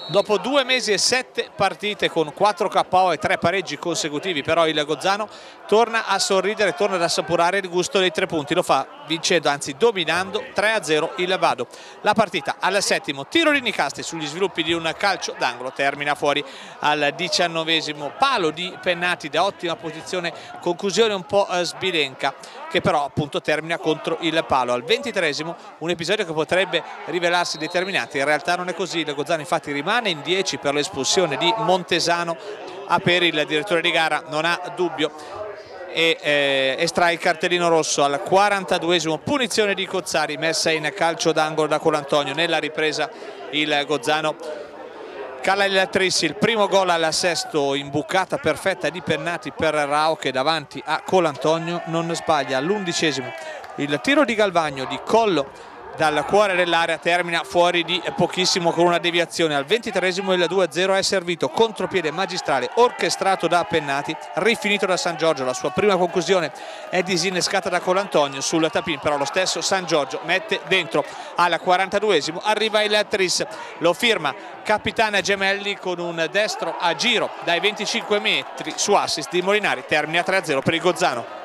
Dopo 2 mesi e 7 partite con 4 KO e 3 pareggi consecutivi, però il Gozzano torna a sorridere, torna ad assaporare il gusto dei 3 punti. Lo fa vincendo, anzi dominando 3-0 il Vado. La partita al settimo, tiro di Nicastri sugli sviluppi di un calcio d'angolo, termina fuori al 19esimo, palo di Pennati da ottima posizione, conclusione un po' sbilenca, che però appunto termina contro il palo. Al 23esimo un episodio che potrebbe rivelarsi determinante, in realtà non è così. Il Gozzano infatti rimane in 10 per l'espulsione di Montesano. Per il direttore di gara non ha dubbio e estrae il cartellino rosso al 42esimo, punizione di Cozzari, messa in calcio d'angolo da Colantonio. Nella ripresa il Gozzano cala il tris, il primo gol al sesto, imbucata perfetta di Pennati per Rao che davanti a Colantonio non sbaglia. All'11esimo il tiro di Galvagno di collo dal cuore dell'area, termina fuori di pochissimo con una deviazione. Al 23esimo il 2-0 è servito, contropiede magistrale orchestrato da Pennati, rifinito da San Giorgio. La sua prima conclusione è disinnescata da Colantonio sul tapin, però lo stesso San Giorgio mette dentro. Al 42esimo arriva il tris, lo firma Capitana Gemelli con un destro a giro dai 25 metri su assist di Molinari, termina 3-0 per il Gozzano.